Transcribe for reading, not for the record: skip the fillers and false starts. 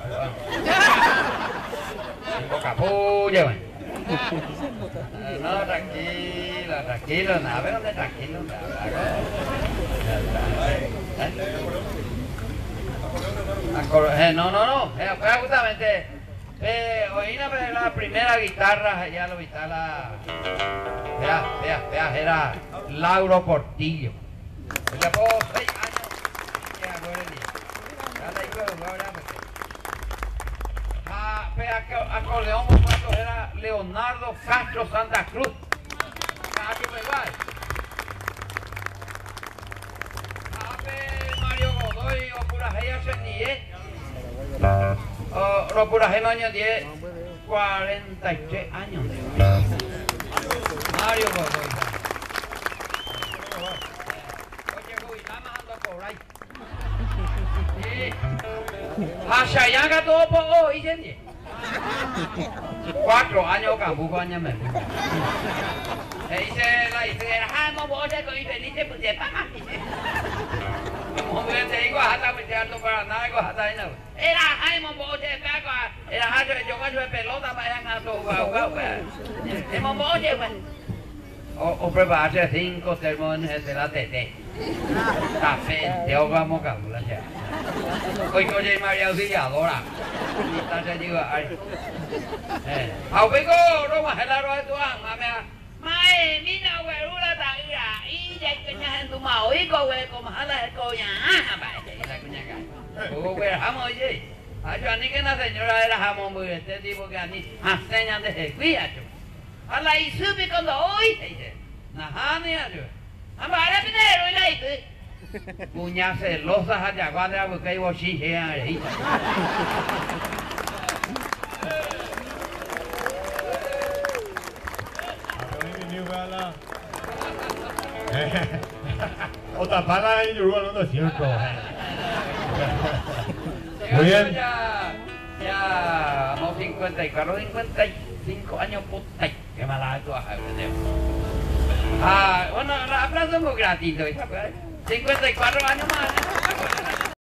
Tengo capullo, güey. No, tranquilo, tranquilo, nada, pero de tranquilo, no, fue justamente, oí la primera guitarra, ya lo viste era Lauro Portillo. Ya por 6 años, ya acordeón era Leonardo Castro Santa Cruz. Mario Godoy o Purajé o Purajé año 10, 43 años. Mario Godoy. Hashayanga todo poco y gente. 4 años campo año me. Dice la hija, mo bote con dice pues de papá. Mo me te digo hasta me teatro para nada con hasta no. Era ay mo bote acá, era hacho yo con pelota para ir a todo. Mo bote pues. O prepararse 5 termos de la tete. Café, te ahogamos cábula ya. Hoy coche María Auxiliadora. Entonces digo, ay. Aupico, Roma, helaro de tu alma, Mae, mira, güey, una tagira. Y ya que ya en tu mao, y güey, como jala el coña. La cuña acá. Güey, jamón, oye. Yo ni que la señora era jamón, güey, este tipo que a mí enseñan desde cuidacho. A la isubi cuando hoy, dice. Najani, yo. Amara pinero, y la hice. Puña celosa, allá, cuando era porque iba a chijear ahí. Otra pala en Uruguay no es cierto. Muy bien. Ya, vamos 54, 55 años, puta. Qué mala tú has bueno, la aplauso muy gratis, 54 años más.